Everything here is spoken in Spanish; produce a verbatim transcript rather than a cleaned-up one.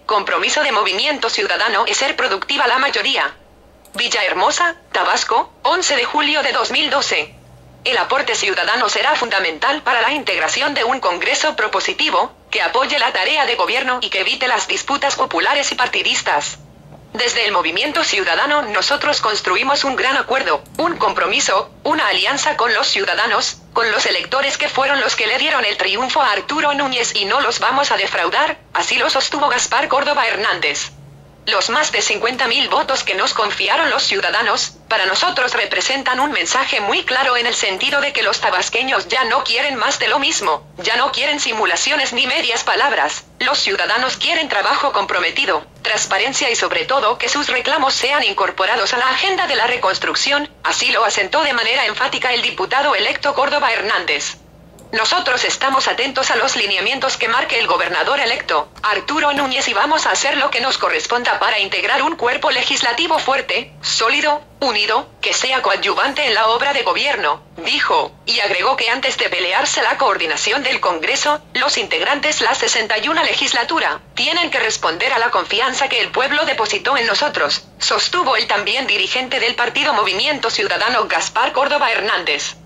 Compromiso de Movimiento Ciudadano es ser productiva la mayoría. Villahermosa, Tabasco, once de julio de dos mil doce. El aporte ciudadano será fundamental para la integración de un Congreso propositivo, que apoye la tarea de gobierno y que evite las disputas populares y partidistas. Desde el Movimiento Ciudadano nosotros construimos un gran acuerdo, un compromiso, una alianza con los ciudadanos, con los electores que fueron los que le dieron el triunfo a Arturo Núñez y no los vamos a defraudar, así lo sostuvo Gaspar Córdoba Hernández. Los más de cincuenta mil votos que nos confiaron los ciudadanos, para nosotros representan un mensaje muy claro en el sentido de que los tabasqueños ya no quieren más de lo mismo, ya no quieren simulaciones ni medias palabras, los ciudadanos quieren trabajo comprometido, transparencia y sobre todo que sus reclamos sean incorporados a la agenda de la reconstrucción, así lo asentó de manera enfática el diputado electo Córdoba Hernández. Nosotros estamos atentos a los lineamientos que marque el gobernador electo, Arturo Núñez, y vamos a hacer lo que nos corresponda para integrar un cuerpo legislativo fuerte, sólido, unido, que sea coadyuvante en la obra de gobierno, dijo, y agregó que antes de pelearse la coordinación del Congreso, los integrantes la sesenta y una legislatura, tienen que responder a la confianza que el pueblo depositó en nosotros, sostuvo el también dirigente del partido Movimiento Ciudadano Gaspar Córdoba Hernández.